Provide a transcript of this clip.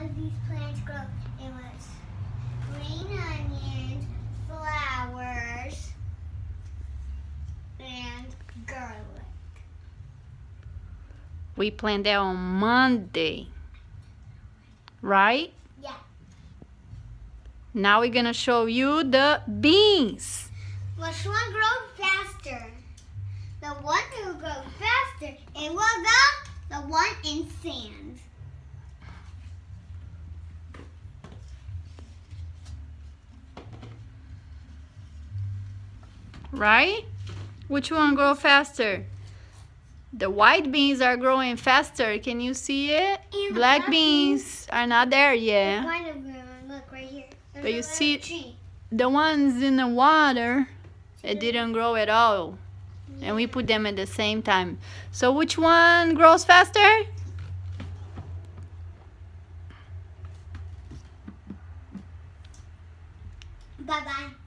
did these plants grow? It was green onions, flowers, and garlic. We planted that on Monday, right? Yeah. Now we're gonna show you the beans. Which one grows faster? The one who grows faster, it was the one in sand. Right? Which one grow faster? The white beans are growing faster. Can you see it? And Black beans are not there yet. Kind of green. Look right here. But you see, the ones in the water, it didn't grow at all. And we put them at the same time. So which one grows faster? Bye-bye.